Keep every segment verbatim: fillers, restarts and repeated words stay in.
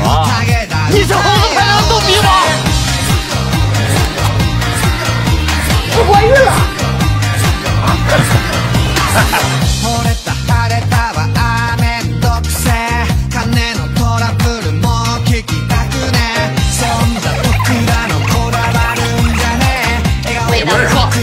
么？你是猴子拍的逗比吗？我怀孕了！伟大的说。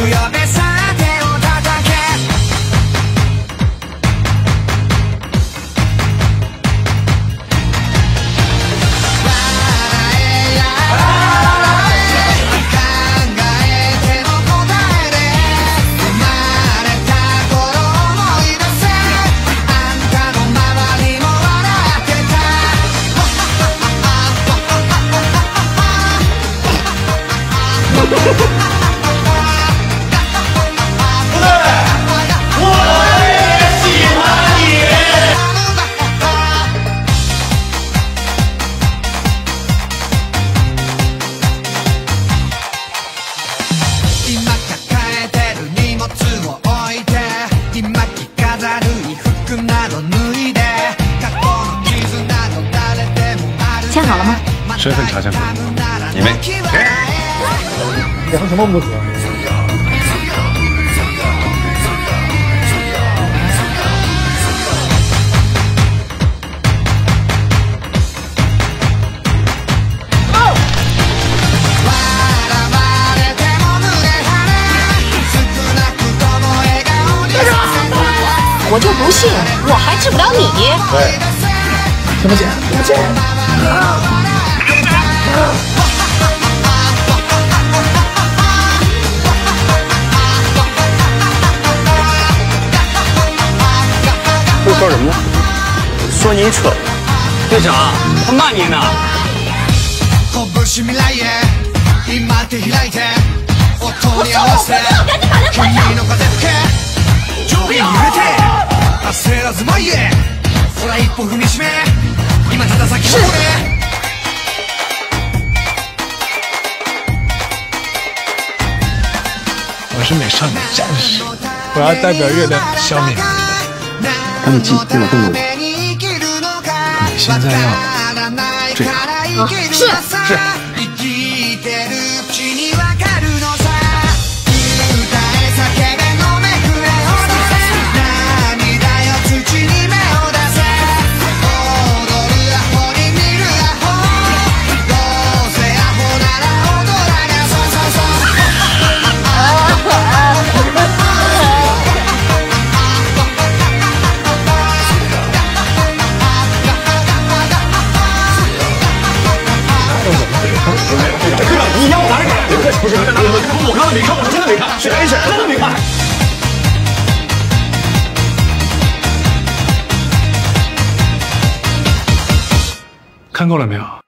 签好了吗？ 身份查签过，你妹。 量什么模特？ 我就不信，我还治不了你。 对， 怎么剪？怎么剪？ 都说什么呢？说你蠢。 队长，他骂你呢。 我错了，我错了，赶紧把人关上！是。 我是美少女战士，我要代表月亮消灭你们。 赶紧进电脑动作。 你现在要这样？ 啊，是是。 你要我哪里改？不是，我刚才没看，我真的没看，谁谁真的没看。 看够了没有？